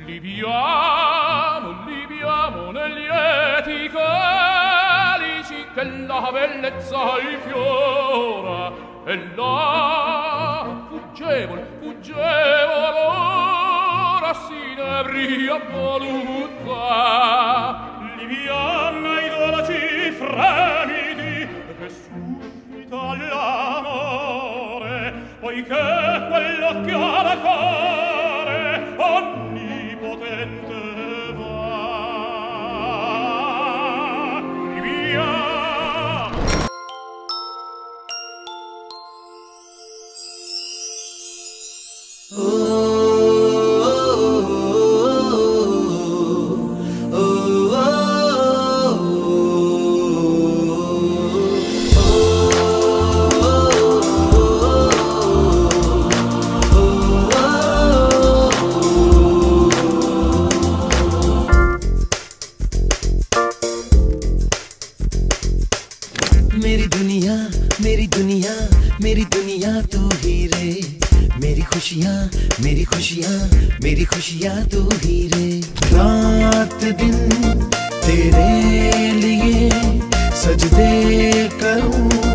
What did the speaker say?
libiamo negli lieti calici che la bellezza infiora, e là fuggevol ora s'inebria voluzza. Liviana i dolci fremiti che suscita l'amore, poiché quello che ha da fare onnipotente va. Via! मेरी दुनिया तू ही रे, मेरी खुशियाँ तू ही रे। रात दिन तेरे लिए सजदे करूं